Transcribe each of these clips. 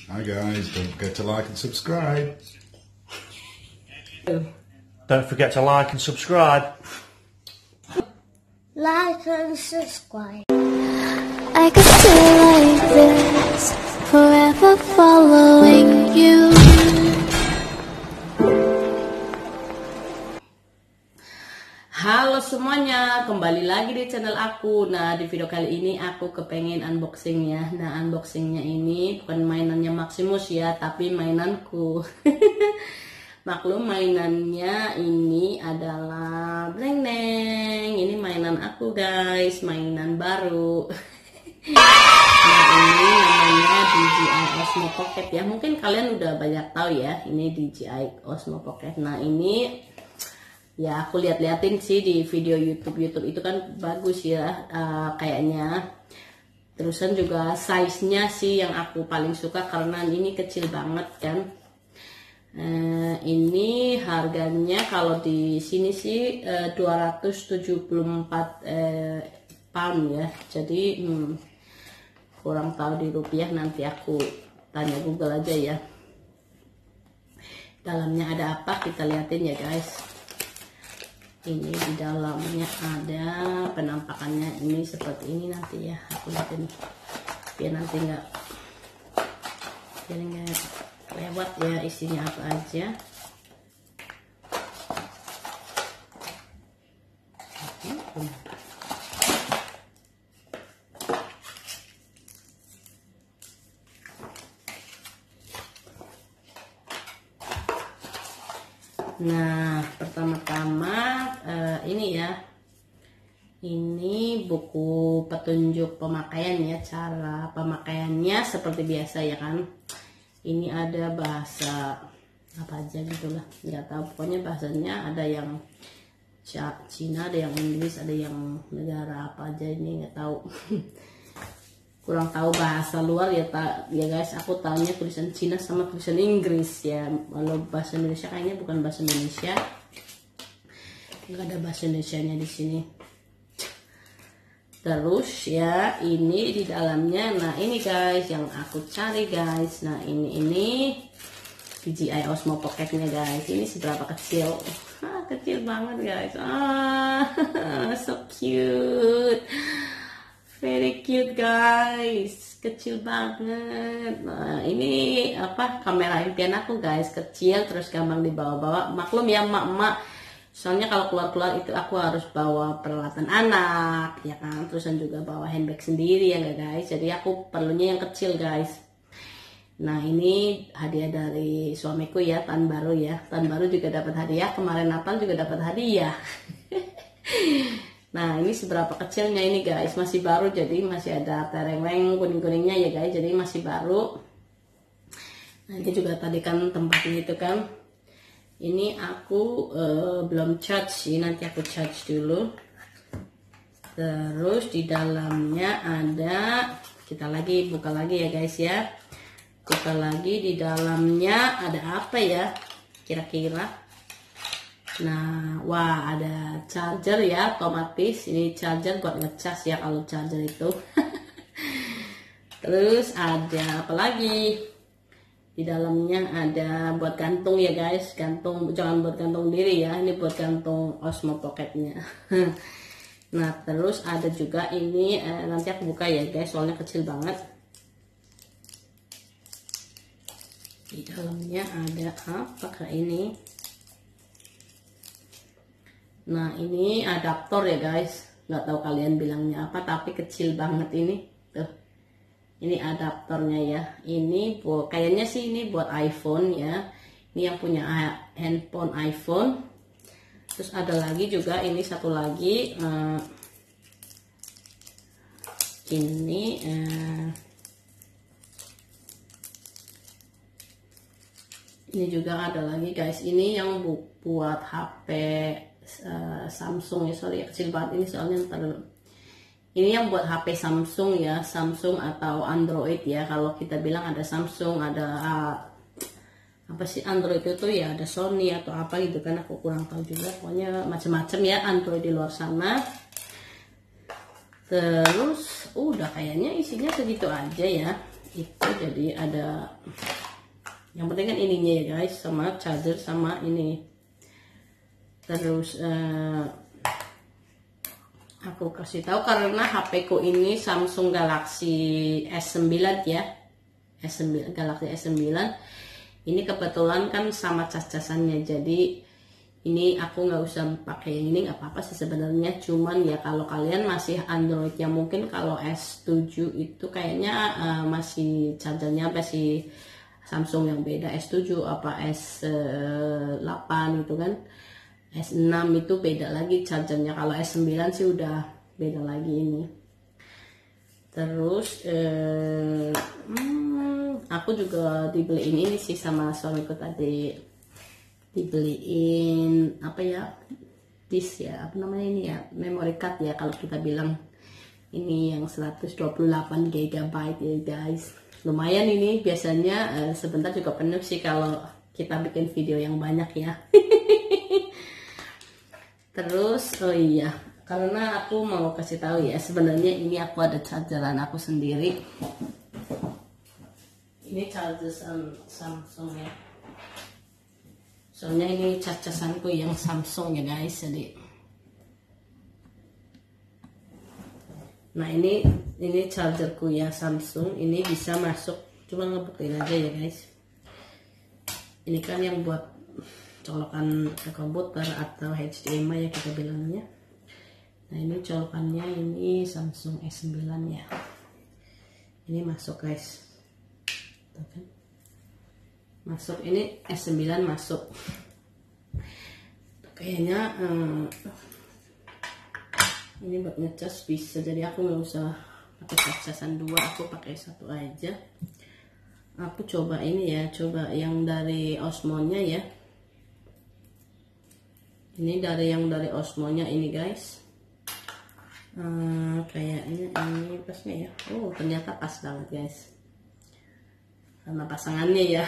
Hi guys, don't forget to like and subscribe. Don't forget to like and subscribe. Like and subscribe. I could stay like this, forever following you. Halo semuanya, kembali lagi di channel aku. Nah, di video kali ini aku kepengen unboxing ya. Nah, unboxingnya ini bukan mainannya Maximus ya, tapi mainanku. Maklum mainannya ini adalah bleng-bleng. Ini mainan aku guys, mainan baru. Nah, ini namanya DJI Osmo Pocket ya. Mungkin kalian udah banyak tahu ya, ini DJI Osmo Pocket. Nah, ini ya aku lihat-liatin sih di video YouTube itu kan bagus ya, kayaknya. Terusan juga size-nya sih yang aku paling suka karena ini kecil banget kan. Ini harganya kalau di sini sih 274 pound ya. Jadi kurang tahu di rupiah, nanti aku tanya Google aja ya. Dalamnya ada apa, kita liatin ya guys. Ini di dalamnya ada penampakannya ini seperti ini nanti ya, aku lihatin biar nanti nggak lewat ya isinya apa aja. Nah, pertama-tama ini ya, ini buku petunjuk pemakaian ya, cara pemakaiannya seperti biasa ya kan. Ini ada bahasa apa aja gitulah, nggak tahu, pokoknya bahasanya ada yang Cina, ada yang Inggris, ada yang negara apa aja ini nggak tahu. Kurang tahu bahasa luar ya guys, aku tahunya tulisan Cina sama tulisan Inggris ya. Kalau bahasa Indonesia kayaknya bukan bahasa Indonesia, nggak ada bahasa Indonesianya di sini. Terus ya ini di dalamnya, nah ini guys yang aku cari guys. Nah ini DJI Osmo Pocketnya guys. Ini seberapa kecil? Kecil banget guys. So cute. Very cute guys, kecil banget. Nah ini apa, kamera impian aku guys, kecil terus gampang dibawa-bawa. Maklum ya emak-emak, soalnya kalau keluar-keluar itu aku harus bawa peralatan anak ya kan, terusan juga bawa handbag sendiri ya enggak guys. Jadi aku perlunya yang kecil guys. Nah ini hadiah dari suamiku ya, tahun baru ya, tahun baru juga dapat hadiah, kemarin Natal juga dapat hadiah. Nah ini seberapa kecilnya ini guys, masih baru, jadi masih ada tereng-tereng kuning-kuningnya ya guys, jadi masih baru. Nah ini juga tadi kan tempatnya itu kan, ini aku belum charge sih, nanti aku charge dulu. Terus di dalamnya ada, kita lagi buka lagi ya guys ya, buka lagi. Di dalamnya ada apa ya kira-kira. Nah, wah ada charger ya, otomatis ini charger buat ngecas ya kalau charger itu. Terus ada apa lagi? Di dalamnya ada buat gantung ya guys, gantung, jangan buat gantung diri ya, ini buat gantung Osmo Pocketnya. Nah terus ada juga ini, nanti aku buka ya guys, soalnya kecil banget. Di dalamnya ada apa kayak ini? Nah ini adaptor ya guys, nggak tahu kalian bilangnya apa, tapi kecil banget ini tuh. Ini adaptornya ya, ini buat, kayaknya sih ini buat iPhone ya, ini yang punya handphone iPhone. Terus ada lagi juga ini satu lagi, ini juga ada lagi guys, ini yang buat HP Samsung ya, sorry kecil banget ini soalnya. Ini yang buat HP Samsung ya, Samsung atau Android ya, kalau kita bilang ada Samsung, ada apa sih Android itu ya, ada Sony atau apa gitu kan, aku kurang tahu juga, pokoknya macam-macam ya Android di luar sana. Terus udah kayaknya isinya segitu aja ya. itu. Jadi ada, yang penting kan ininya ya guys, sama charger sama ini. Terus aku kasih tahu karena HP ku ini Samsung Galaxy S9 ya, Galaxy S9 ini kebetulan kan sama cas-casannya, jadi ini aku nggak usah pakai yang ini, nggak apa-apa sih sebenarnya. Cuman ya kalau kalian masih Android ya, mungkin kalau S7 itu kayaknya masih chargernya masih Samsung yang beda, S7 apa S8 gitu kan, S6 itu beda lagi chargernya. Kalau S9 sih udah beda lagi ini. Terus aku juga dibeliin ini sih sama suamiku tadi, dibeliin apa ya, disk ya, apa namanya ini ya, memory card ya kalau kita bilang. Ini yang 128 GB ya guys, lumayan ini. Biasanya sebentar juga penuh sih kalau kita bikin video yang banyak ya. Terus oh iya, karena aku mau kasih tahu ya, sebenarnya ini aku ada chargeran aku sendiri. Ini charger Samsung ya, soalnya ini cacasanku yang Samsung ya guys. Jadi nah ini chargerku ya Samsung, ini bisa masuk, cuma ngebuktiin aja ya guys. Ini kan yang buat colokan ke komputer atau HDMI ya kita bilangnya. Nah ini colokannya ini Samsung S9 ya, ini masuk guys. Tuh kan? Masuk, ini S9 masuk. Kayaknya ini buat ngecas bisa, jadi aku nggak usah pakai casan dua, aku pakai satu aja. Aku coba ini ya, coba yang dari Osmo-nya ya. Ini dari yang dari Osmo-nya ini guys. Kayaknya ini pas nggak ya? Oh ternyata pas banget guys, karena pasangannya ya.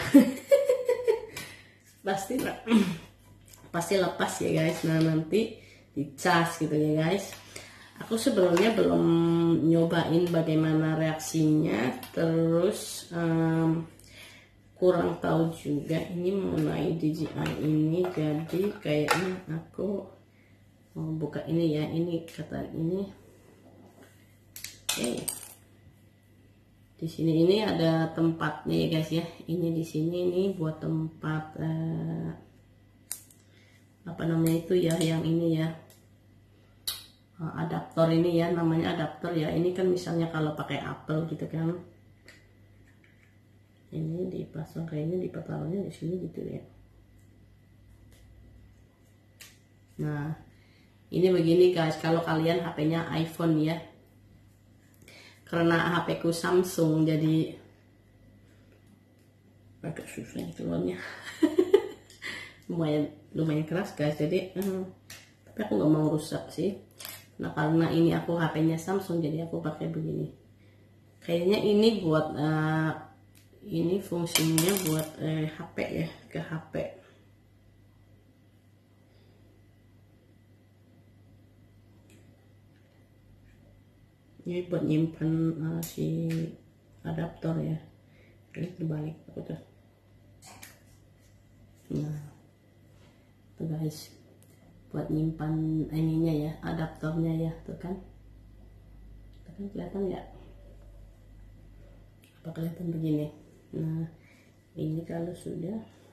pasti lepas ya guys. Nah nanti dicas gitu ya guys. Aku sebelumnya belum nyobain bagaimana reaksinya, terus kurang tahu juga ini mengenai DJI ini. Jadi kayaknya aku mau buka ini ya, ini kata ini. Oke. Di sini ini ada tempatnya ya guys ya. Ini di sini ini buat tempat apa namanya itu ya, yang ini ya, adaptor ini ya, namanya adaptor ya. Ini kan misalnya kalau pakai Apple gitu kan, ini dipasang kayaknya di taruhnya di sini gitu ya. Nah ini begini guys, kalau kalian HP-nya iPhone ya, karena HP ku Samsung jadi agak susah keluarnya. lumayan keras guys, jadi tapi aku nggak mau rusak sih. Nah karena ini aku HP-nya Samsung, jadi aku pakai begini. Kayaknya ini buat ini fungsinya buat HP ya, ke HP. Ini buat nyimpan si adaptor ya. Ini terbalik aku tuh. Nah tuh guys, buat nyimpan ininya ya, adaptornya ya, tuh kan. Tuh kan kelihatan ya? Apa kelihatan begini? Nah ini kalau sudah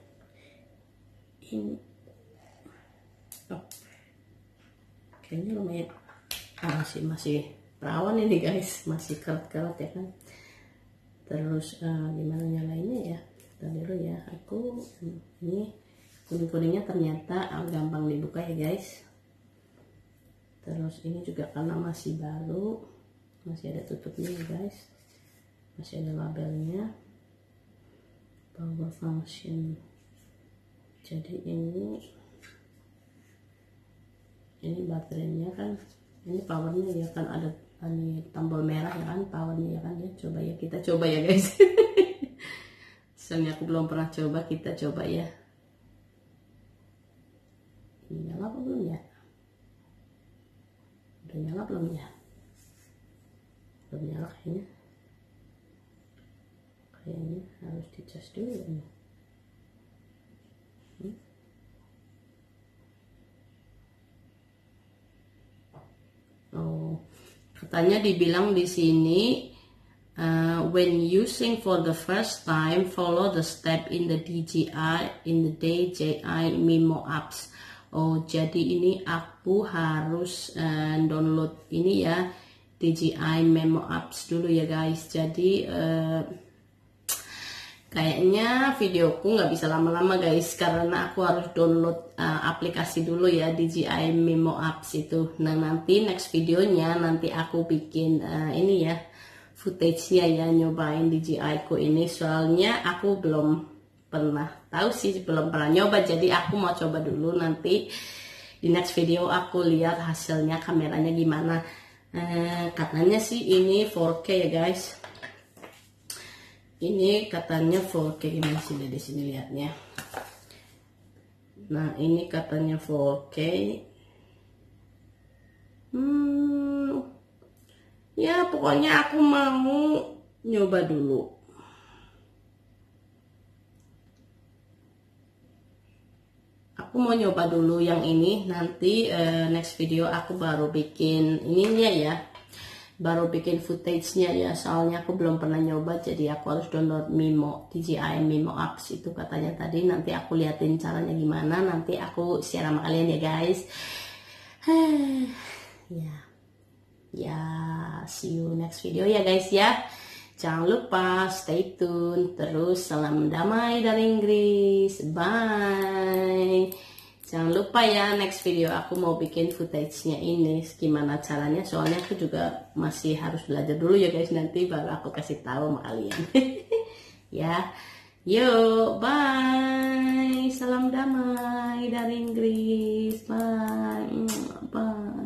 ini, oh, kayaknya lumayan masih perawan ini guys, masih keret-keret ya kan. Terus gimana nyalainnya ya, tadi dulu ya. Aku ini kuning-kuningnya ternyata gampang dibuka ya guys. Terus ini juga karena masih baru, masih ada tutupnya ya guys, masih ada labelnya, power function. Jadi ini baterainya kan, ini powernya ya kan, ada ini tombol merah ya kan, powernya ya kan ya. Coba ya, kita coba ya guys. Soalnya aku belum pernah coba, kita coba ya. Ini nyala apa belum ya? Udah nyala belum ya? Belum nyala kayaknya. kayaknya harus dicas dulu nih. Oh, katanya dibilang di sini when using for the first time, follow the step in the DJI in the DJI Memo apps. Oh, jadi ini aku harus download ini ya, DJI Memo apps dulu ya guys. Jadi kayaknya videoku nggak bisa lama-lama guys, karena aku harus download aplikasi dulu ya, DJI Memo apps itu. Nah nanti next videonya nanti aku bikin ini ya, footage-nya ya, nyobain DJI ku ini. Soalnya aku belum pernah tahu sih, belum pernah nyoba, jadi aku mau coba dulu. Nanti di next video aku lihat hasilnya kameranya gimana. Katanya sih ini 4K ya guys. Ini katanya 4K, gimana sih di sini lihatnya. Nah ini katanya 4K. Ya pokoknya aku mau nyoba dulu. Aku mau nyoba dulu yang ini. Nanti next video aku baru bikin ininya ya, baru bikin footage-nya ya. Soalnya aku belum pernah nyoba, jadi aku harus download Memo, DJI Memo apps itu katanya tadi. Nanti aku liatin caranya gimana, nanti aku share sama kalian ya guys. Ya, see you next video ya guys ya. Jangan lupa stay tune terus. Salam damai dari Inggris. Bye. Jangan lupa ya, next video aku mau bikin footage-nya ini gimana caranya. Soalnya aku juga masih harus belajar dulu ya guys. Nanti baru aku kasih tahu sama kalian. Ya. Yo, bye. Salam damai dari Inggris. Bye. Bye.